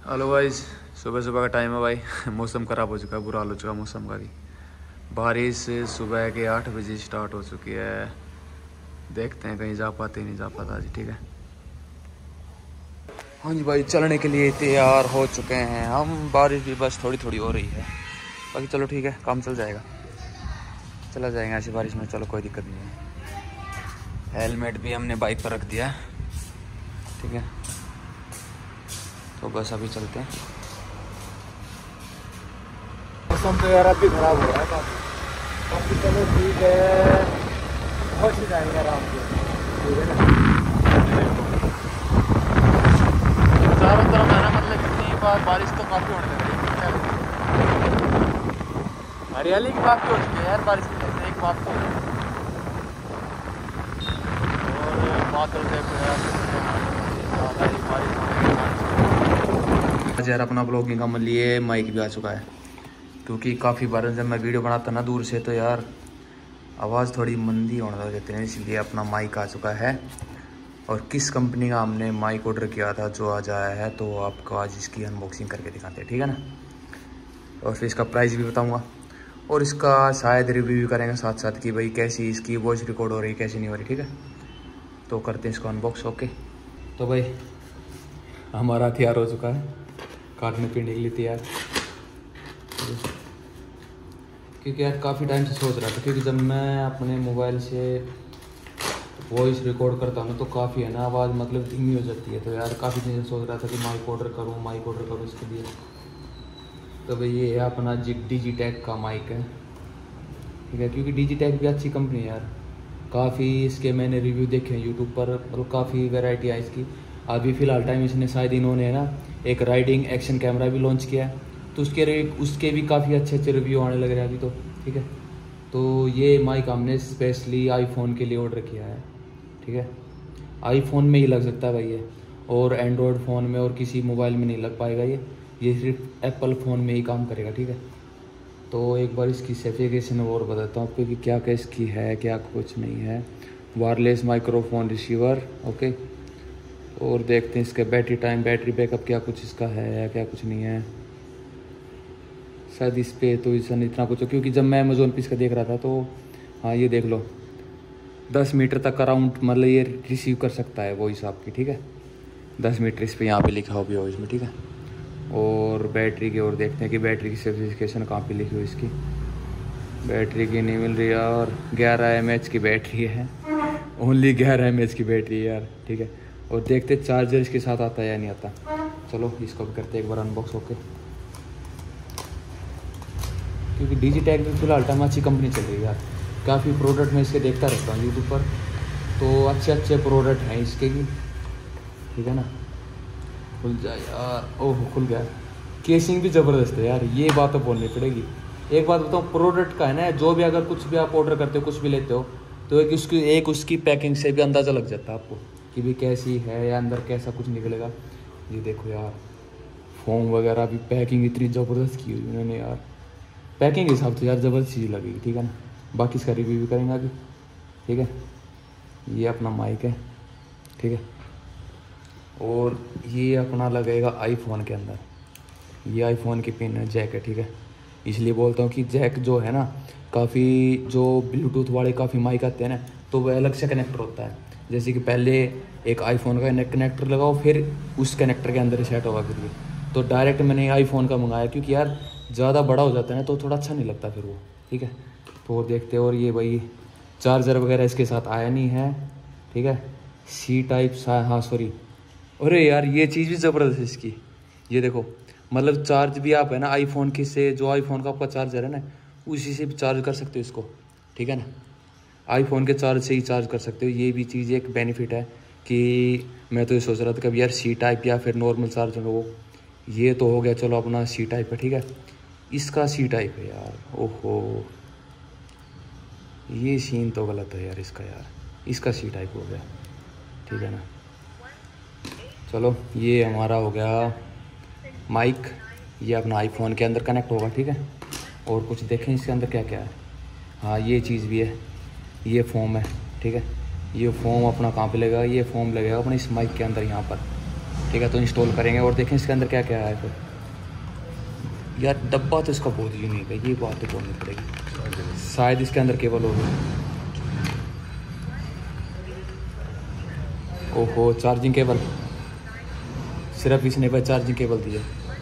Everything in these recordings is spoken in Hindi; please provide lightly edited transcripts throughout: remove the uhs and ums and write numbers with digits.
हेलो गाइस, सुबह सुबह का टाइम है भाई। मौसम ख़राब हो चुका है, बुरा हाल हो चुका है मौसम का भी। बारिश सुबह के 8 बजे स्टार्ट हो चुकी है। देखते हैं कहीं जा पाते नहीं जा पाता आज। ठीक है, हाँ जी भाई, चलने के लिए तैयार हो चुके हैं हम। बारिश भी बस थोड़ी थोड़ी हो रही है, बाकी चलो ठीक है, काम चल जाएगा, चला जाएगा ऐसी बारिश में। चलो कोई दिक्कत नहीं है। हेलमेट भी हमने बाइक पर रख दिया, ठीक है। तो बस अभी चलते हैं। मौसम तो यार अभी खराब हो रहा है काफ़ी। चलो ठीक है, पहुँच जाएंगे आराम से, ठीक है ना। चारों तरफ है ना, मतलब इतनी बार बारिश तो काफ़ी होने लग रही है। हरियाली भी काफ़ी हो चुकी है यार बारिश की वजह से, एक बात तो। और बादल देखो यार, ज़्यादा ही बारिश होने के यार। अपना ब्लॉगिंग का लिए माइक भी आ चुका है, क्योंकि काफ़ी बार जब मैं वीडियो बनाता ना दूर से तो यार आवाज़ थोड़ी मंदी होने लग जाती है, इसलिए अपना माइक आ चुका है। और किस कंपनी का हमने माइक ऑर्डर किया था जो आज आया है, तो आपको आज इसकी अनबॉक्सिंग करके दिखाते हैं, ठीक है ना। और फिर इसका प्राइस भी बताऊंगा, और इसका शायद रिव्यू भी करेंगे साथ साथ कि भाई कैसी इसकी वॉइस रिकॉर्ड हो रही है, कैसी नहीं हो रही, ठीक है। तो करते हैं इसको अनबॉक्स। ओके, तो भाई हमारा तैयार हो चुका है, काटने पीने के लिए तैयार। क्योंकि यार काफ़ी टाइम से सोच रहा था, क्योंकि जब मैं अपने मोबाइल से वॉइस रिकॉर्ड करता हूँ ना तो काफ़ी है ना आवाज़ मतलब धीमी हो जाती है। तो यार काफ़ी दिन से सोच रहा था कि माइक ऑर्डर करूँ इसके लिए। तो भाई ये है अपना डिजिटेक का माइक है, ठीक है। क्योंकि डिजिटेक भी अच्छी कंपनी है यार, काफ़ी इसके मैंने रिव्यू देखे हैं यूट्यूब पर, मतलब काफ़ी वैरायटी है इसकी। अभी फ़िलहाल टाइम इसने शायद इन्होंने ना एक राइडिंग एक्शन कैमरा भी लॉन्च किया है, तो उसके भी काफ़ी अच्छे अच्छे रिव्यू आने लग रहे हैं अभी तो, ठीक है। तो ये माइक हमने स्पेशली आईफोन के लिए ऑर्डर किया है, ठीक है। आईफोन में ही लग सकता है भाई ये, और एंड्रॉयड फ़ोन में और किसी मोबाइल में नहीं लग पाएगा ये सिर्फ एप्पल फ़ोन में ही काम करेगा, ठीक है। तो एक बार इसकी स्पेसिफिकेशन और बताता हूँ आपको कि क्या क्या इसकी है, क्या कुछ नहीं है। Wireless microphone receiver, okay. और देखते हैं इसका बैटरी बैकअप क्या कुछ इसका है या क्या कुछ नहीं है। शायद इस पर तो इतना कुछ हो, क्योंकि जब मैं अमेजोन पे इसका देख रहा था तो हाँ ये देख लो 10 मीटर तक अराउंड मतलब ये रिसीव कर सकता है वॉइस आपकी, ठीक है। 10 मीटर इस पर यहाँ पे लिखा हो भी हो इसमें, ठीक है। और बैटरी की ओर देखते हैं कि बैटरी की स्पेसिफिकेशन कहाँ पे लिखी हो इसकी। बैटरी की नहीं मिल रही यार, 11 mAh की बैटरी है, ओनली 11 mAh की बैटरी है यार, ठीक है। और देखते चार्जर इसके साथ आता है या नहीं आता। चलो इसको भी करते एक बार अनबॉक्स, ओके। क्योंकि डिजिटेक भी फिलहाल टाइम अच्छी कंपनी चल रही है यार, काफ़ी प्रोडक्ट मैं इसके देखता रहता हूँ यूट्यूब पर, तो अच्छे अच्छे प्रोडक्ट हैं इसके भी, ठीक है ना। खुल जाए यार, ओह खुल गया। केसिंग भी ज़बरदस्त है यार, ये बात तो बोलनी पड़ेगी। एक बात बताऊँ, प्रोडक्ट का है ना, जो भी अगर कुछ भी आप ऑर्डर करते हो, कुछ भी लेते हो, तो एक उसकी पैकिंग से भी अंदाज़ा लग जाता है आपको कि भी कैसी है या अंदर कैसा कुछ निकलेगा। ये देखो यार, फोम वगैरह भी पैकिंग इतनी ज़बरदस्त की हुई उन्होंने यार, पैकिंग के हिसाब से यार ज़बरदस्त चीज़ लगेगी, ठीक है ना। बाकी इसका रिव्यू भी करेंगे अभी, ठीक है। ये अपना माइक है, ठीक है। और ये अपना लगेगा आईफोन के अंदर, ये आईफोन की पिन है, जैक है, ठीक है। इसलिए बोलता हूँ कि जैक जो है ना, काफ़ी जो ब्लूटूथ वाले काफ़ी माइक आते हैं ना, तो वह अलग से कनेक्टर होता है। जैसे कि पहले एक आईफोन का कनेक्टर लगाओ, फिर उस कनेक्टर के अंदर ही सेट होगा फिर ये। तो डायरेक्ट मैंने आईफोन का मंगाया, क्योंकि यार ज़्यादा बड़ा हो जाता है ना तो थोड़ा अच्छा नहीं लगता फिर वो, ठीक है। तो देखते हैं। और ये भाई चार्जर वगैरह इसके साथ आया नहीं है, ठीक है। सी टाइप हाँ सॉरी, अरे यार ये चीज़ भी ज़बरदस्त है इसकी, ये देखो, मतलब चार्ज भी आप है ना आईफोन की से, जो आईफोन का आपका चार्जर है ना उसी से भी चार्ज कर सकते हो इसको, ठीक है ना। आईफोन के चार्ज से ही चार्ज कर सकते हो, ये भी चीज़ एक बेनिफिट है। कि मैं तो ये सोच रहा था कभी यार सी टाइप या फिर नॉर्मल चार्जर हो, ये तो हो गया चलो अपना सी टाइप है, ठीक है। इसका सी टाइप है यार, ओहो ये सीन तो गलत है यार इसका, यार इसका सी टाइप हो गया, ठीक है ना। चलो ये हमारा हो गया माइक, ये अपना आईफोन के अंदर कनेक्ट होगा, ठीक है। और कुछ देखें इसके अंदर क्या क्या है। हाँ ये चीज़ भी है, ये फोम है, ठीक है। ये फोम अपना कहाँ पे लगेगा, ये फोम लगेगा अपने इस माइक के अंदर यहाँ पर, ठीक है। तो इंस्टॉल करेंगे और देखें इसके अंदर क्या क्या है। फिर यार डब्बा तो इसका बहुत यूनिक है, ये बात तो बोलनी पड़ेगी। शायद इसके अंदर केबल होगी। ओहो, चार्जिंग केबल, सिर्फ इसने पर चार्जिंग केबल दी है।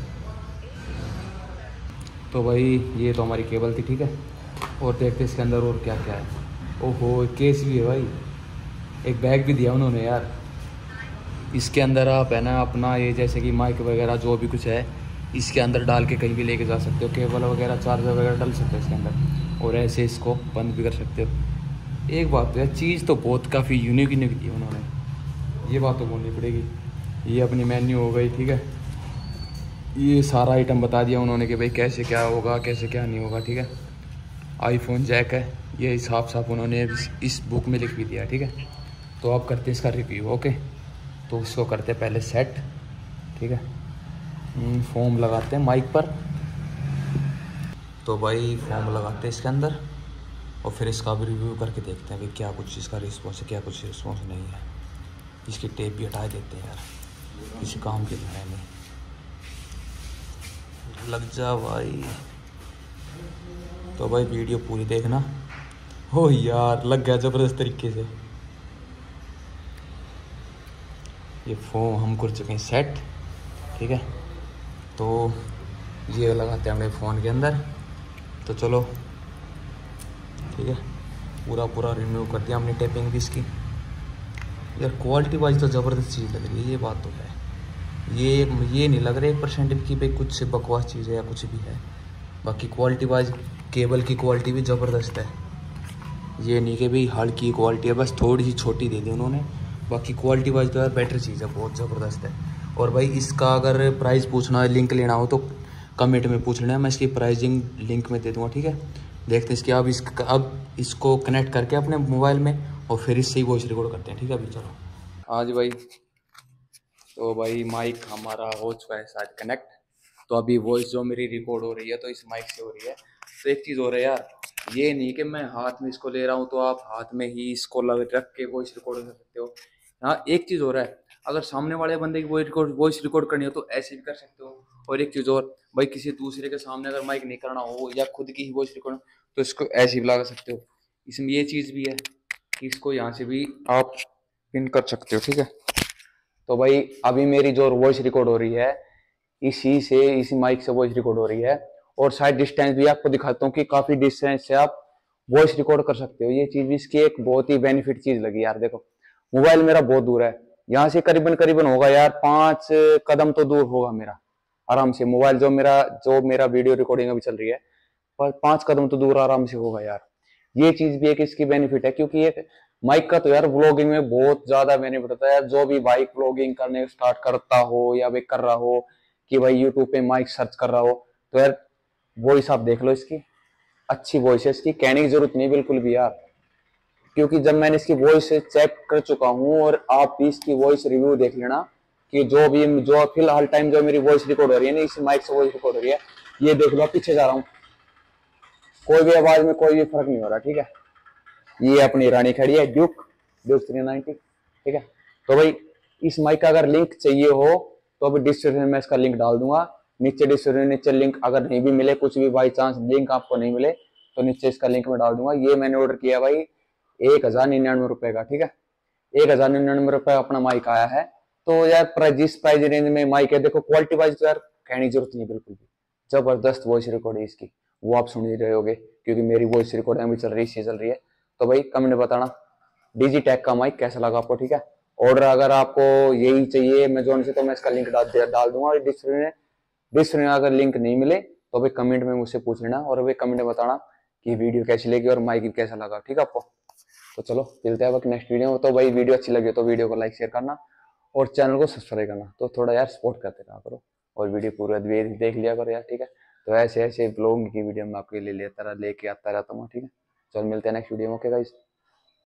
तो भाई ये तो हमारी केबल थी, ठीक है। और देखते इसके अंदर और क्या क्या है। ओहो, केस भी है भाई, एक बैग भी दिया उन्होंने यार। इसके अंदर आप है ना अपना ये जैसे कि माइक वगैरह जो भी कुछ है इसके अंदर डाल के कहीं भी लेके जा सकते हो। केबल वगैरह चार्जर वगैरह डाल सकते हो इसके अंदर, और ऐसे इसको बंद भी कर सकते हो। एक बात तो है, चीज़ तो बहुत काफ़ी यूनिक यूनिक दी उन्होंने, ये बात तो बोलनी पड़ेगी। ये अपनी मेन्यू हो गई, ठीक है। ये सारा आइटम बता दिया उन्होंने कि भाई कैसे क्या होगा, कैसे क्या नहीं होगा, ठीक है। आईफोन जैक है, ये साफ साफ उन्होंने इस बुक में लिख भी दिया, ठीक है। तो आप करते हैं इसका रिव्यू, ओके। तो उसको करते हैं पहले सेट, ठीक है। फोम लगाते हैं माइक पर। तो भाई फोम लगाते हैं इसके अंदर, और फिर इसका भी रिव्यू करके देखते हैं भाई क्या कुछ इसका रिस्पॉन्स है, क्या कुछ रिस्पॉन्स नहीं है। इसकी टेप भी हटा देते हैं यार, किसी काम के लिए नहीं। लग जा भाई। तो भाई वीडियो पूरी देखना। हो यार लग गया ज़बरदस्त तरीके से। ये फोम हम कर चुके हैं सेट, ठीक है। तो ये लगाते हैं अपने फ़ोन के अंदर। तो चलो ठीक है, पूरा रिमूव कर दिया हमने टेपिंग भी इसकी। यार क्वालिटी वाइज तो ज़बरदस्त चीज़ लग रही है, ये बात तो है। ये नहीं लग रहा 1% की भाई कुछ बकवास चीज़ है या कुछ भी है। बाकी क्वालिटी वाइज केबल की क्वालिटी भी ज़बरदस्त है। ये नहीं कि भाई हल्की क्वालिटी है, बस थोड़ी सी छोटी दे दी उन्होंने। बाकी क्वालिटी वाइज तो यार बेटर चीज़ है, बहुत ज़बरदस्त है। और भाई इसका अगर प्राइस पूछना है, लिंक लेना हो तो कमेंट में पूछ लेना, मैं इसकी प्राइसिंग लिंक में दे दूँगा, ठीक है। देखते हैं इसकी अब इसको कनेक्ट करके अपने मोबाइल में, और फिर इससे ही वॉइस रिकॉर्ड करते हैं, ठीक है। अभी चलो। हाँ जी भाई, तो भाई माइक हमारा हो चुका है शायद कनेक्ट। तो अभी वॉइस जो मेरी रिकॉर्ड हो रही है तो इस माइक से हो रही है। तो एक चीज़ हो रही है यार, ये नहीं कि मैं हाथ में इसको ले रहा हूँ तो आप हाथ में ही इसको रख के वॉइस रिकॉर्ड कर सकते हो। हाँ एक चीज़ हो रहा है, अगर सामने वाले बंदे की वॉइस रिकॉर्ड करनी हो तो ऐसे भी कर सकते हो। और एक चीज़ और भाई, किसी दूसरे के सामने अगर माइक नहीं करना हो या खुद की ही वॉइस रिकॉर्ड तो इसको ऐसे भी लगा सकते हो। इसमें ये चीज़ भी है कि इसको यहाँ से भी आप पिन कर सकते हो, ठीक है। तो भाई अभी मेरी जो वॉइस रिकॉर्ड हो रही है इसी माइक से वॉइस रिकॉर्ड हो रही है। और साइड डिस्टेंस भी आपको दिखाता हूँ कि काफी डिस्टेंस से आप वॉइस रिकॉर्ड कर सकते हो। ये चीज भी इसकी एक बहुत ही बेनिफिट चीज लगी यार। देखो मोबाइल मेरा बहुत दूर है, यहाँ से करीबन करीबन होगा यार 5 कदम तो दूर होगा मेरा आराम से। मोबाइल जो मेरा वीडियो रिकॉर्डिंग अभी चल रही है, पर 5 कदम तो दूर आराम से होगा यार। ये चीज भी एक इसकी बेनिफिट है, क्योंकि ये माइक का तो यार व्लॉगिंग में बहुत ज्यादा बेनिफिट होता है यार। जो भी बाइक व्लॉगिंग करने स्टार्ट करता हो या वे कर रहा हो कि भाई यूट्यूब पे माइक सर्च कर रहा हो, तो यार वॉइस आप देख लो इसकी, अच्छी वॉइस है इसकी, कहने की जरूरत नहीं बिल्कुल भी यार। क्योंकि जब मैंने इसकी वॉइस चेक कर चुका हूँ, और आप भी इसकी वॉइस रिव्यू देख लेना कि जो फिलहाल टाइम जो मेरी वॉइस रिकॉर्ड हो रही है ना, इसी माइक से वॉइस रिकॉर्ड हो रही है। ये देख लो, पीछे जा रहा हूँ, कोई भी आवाज में कोई भी फर्क नहीं हो रहा, ठीक है। ये अपनी रानी खड़ी है ड्यूक 390, ठीक है। तो भाई इस माइक का अगर लिंक चाहिए हो तो अभी डिस्क्रिप्शन में इसका लिंक डाल दूंगा, नीचे डिस्क्रिप्शन नीचे लिंक। अगर नहीं भी मिले, कुछ भी बाई चांस लिंक आपको नहीं मिले तो नीचे इसका लिंक में डाल दूंगा। ये मैंने ऑर्डर किया भाई 1099 का, ठीक है। 1099 रुपये अपना माइक आया है। तो यार जिस प्राइस रेंज में माइक है, देखो क्वालिटी वाइज तो यार कहने की जरूरत नहीं बिल्कुल भी, जबरदस्त वॉइस रिकॉर्ड है इसकी, वो आप सुन ही रहे होगे क्योंकि मेरी वॉइस रिकॉर्डिंग भी चल रही है। तो भाई कमेंट में बताना डिजिटेक का माइक कैसा लगा आपको, ठीक है। ऑर्डर अगर आपको यही चाहिए अमेजोन से तो मैं इसका लिंक डाल दूंगा डिस्क्रिप्शन में। अगर लिंक नहीं मिले तो भाई कमेंट में मुझसे पूछ लेना, और भाई कमेंट में बताना कि वीडियो कैसी लगी और माइक कैसा लगा, ठीक है आपको। तो चलो मिलते हैं नेक्स्ट वीडियो में। तो भाई वीडियो अच्छी लगी तो वीडियो को लाइक शेयर करना और चैनल को सब्सक्राइब करना। तो थोड़ा यार सपोर्ट करते रहा करो और वीडियो पूरा देख लिया करो यार, ठीक है। तो ऐसे ब्लॉग की वीडियो में आपके लिए लेके आता रहता हूँ, ठीक है। चलो मिलते हैं नेक्स्ट वीडियो में, ओके गाइस।